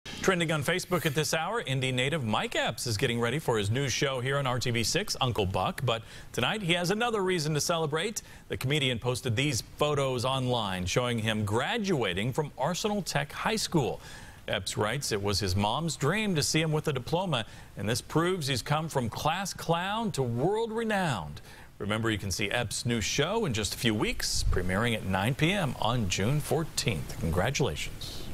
Trending on Facebook at this hour, Indy native Mike Epps is getting ready for his new show here on RTV6, Uncle Buck. But tonight he has another reason to celebrate. The comedian posted these photos online showing him graduating from Arsenal Tech High School. Epps writes it was his mom's dream to see him with a diploma, and this proves he's come from class clown to world renowned. Remember, you can see Epps' new show in just a few weeks, premiering at 9 p.m. on June 14th. Congratulations.